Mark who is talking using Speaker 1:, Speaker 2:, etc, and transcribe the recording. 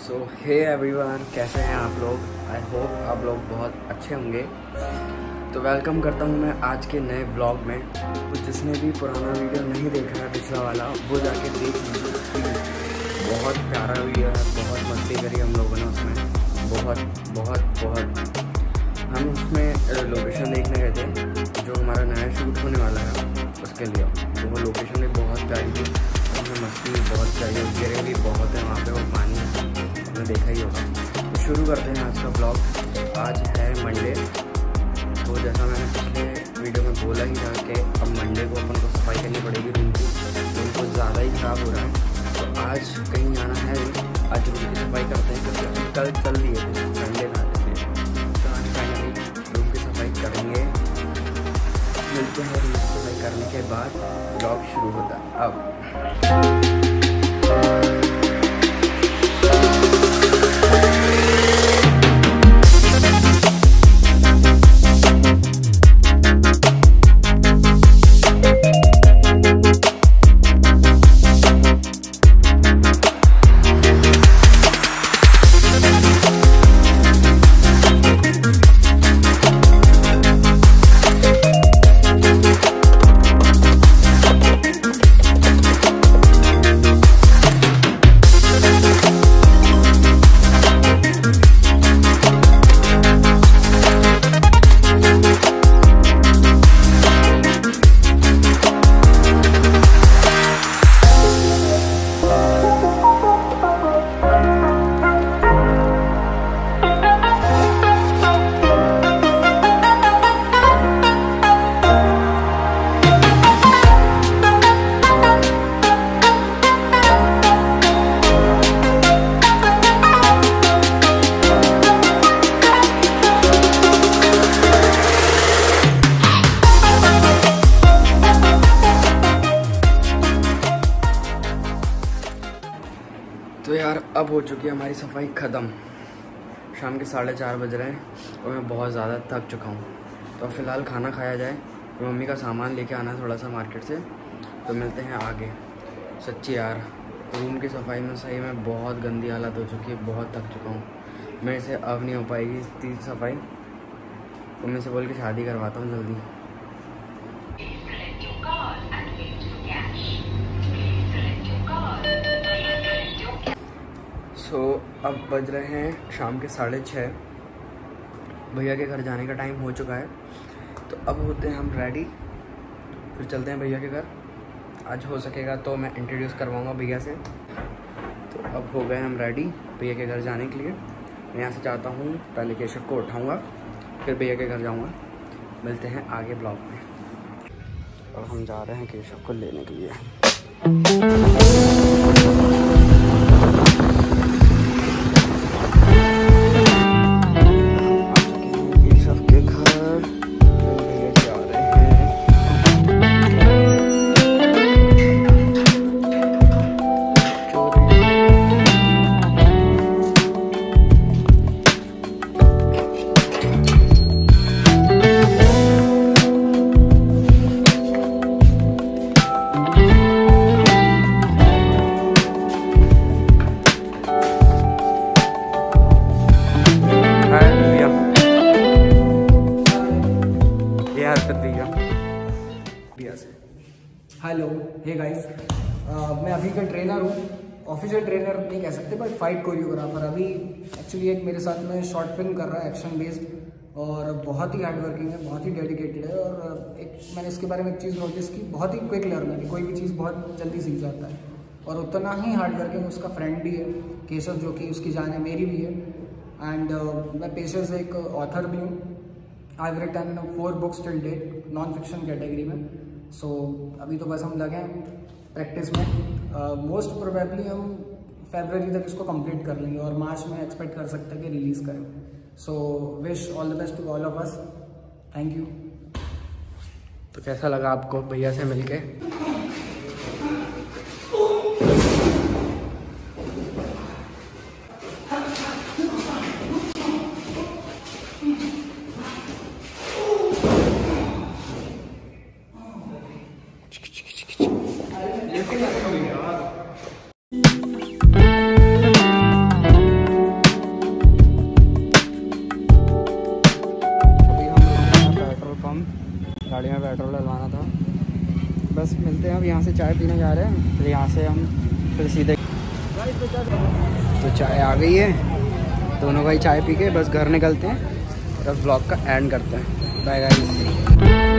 Speaker 1: सो hey everyone, कैसे हैं आप लोग। आई होप आप लोग बहुत अच्छे होंगे। तो वेलकम करता हूं मैं आज के नए ब्लॉग में। तो जिसने भी पुराना वीडियो नहीं देखा है, पिछला वाला, वो जाके देख लीजिए। बहुत प्यारा वीडियो है, बहुत मस्ती करी हम लोगों ने उसमें, बहुत हम उसमें लोकेशन देखने गए थे जो हमारा नया शूट होने वाला है उसके लिए। तो वो लोकेशन भी बहुत प्यारी थी, उसमें मस्ती भी बहुत चाहिए, गिरे भी बहुत है वहाँ पे, वो पानी आपने देखा ही होगा। तो शुरू करते हैं आज का ब्लॉग। आज है मंडे। तो जैसा मैंने पिछले वीडियो में बोला ही था कि अब मंडे को अपन को सफाई करनी पड़ेगी रूम की, रूम को ज़्यादा ही ख़राब हो रहा है। तो आज कहीं जाना है, आज रूम की सफाई करते हैं क्योंकि कल चल रही है संडे था, इसलिए तो आज फाइनली रूम की सफाई करेंगे। मिलते हैं रूम की सफाई करने के बाद, ब्लॉग शुरू होता है अब। तो यार अब हो चुकी है हमारी सफाई ख़त्म। शाम के 4:30 बज रहे हैं और मैं बहुत ज़्यादा थक चुका हूँ। तो फ़िलहाल खाना खाया जाए, तो मम्मी का सामान लेके आना है थोड़ा सा मार्केट से। तो मिलते हैं आगे। सच्ची यार रूम की सफाई में सही में बहुत गंदी हालत हो चुकी है, बहुत थक चुका हूँ। मेरे से अब नहीं हो पाएगी इतनी सफाई। मम्मी से बोल के शादी करवाता हूँ जल्दी। तो अब बज रहे हैं शाम के 6:30। भैया के घर जाने का टाइम हो चुका है। तो अब होते हैं हम रेडी, फिर चलते हैं भैया के घर। आज हो सकेगा तो मैं इंट्रोड्यूस करवाऊँगा भैया से। तो अब हो गए हम रेडी भैया के घर जाने के लिए। मैं यहाँ से चाहता हूँ पहले केशव को उठाऊँगा, फिर भैया के घर जाऊँगा। मिलते हैं आगे ब्लॉग में। और हम जा रहे हैं केशव को लेने के लिए।
Speaker 2: हेलो, हे गाइस, मैं अभी का ट्रेनर हूँ। ऑफिशियल ट्रेनर नहीं कह सकते बट फाइट कोरियोग्राफर। अभी एक्चुअली एक मेरे साथ में शॉर्ट फिल्म कर रहा है एक्शन बेस्ड, और बहुत ही हार्ड वर्किंग है, बहुत ही डेडिकेटेड है। और एक मैंने इसके बारे में एक चीज़ नोटिस की, बहुत ही क्विक लर्नर है, कोई भी चीज़ बहुत जल्दी सीख जाता है। और उतना ही हार्ड वर्किंग उसका फ्रेंड भी है केशव, जो कि उसकी जान है, मेरी भी है। एंड मैं पेशे से एक ऑथर भी हूँ। I have written 4 books till date, non fiction category में। सो अभी तो बस हम लगे हैं प्रैक्टिस में। मोस्ट प्रोबेबली हम फरवरी तक इसको कंप्लीट कर लेंगे और मार्च में एक्सपेक्ट कर सकते हैं कि रिलीज़ करें। So wish all the best to all of us. Thank you.
Speaker 1: तो कैसा लगा आपको भैया से मिलके? बस मिलते हैं। अब यहाँ से चाय पीने जा रहे हैं, फिर यहाँ से हम फिर सीधे तो चाय आ गई है, दोनों भाई चाय पी के बस घर निकलते हैं और अब ब्लॉग का एंड करते हैं। Bye guys.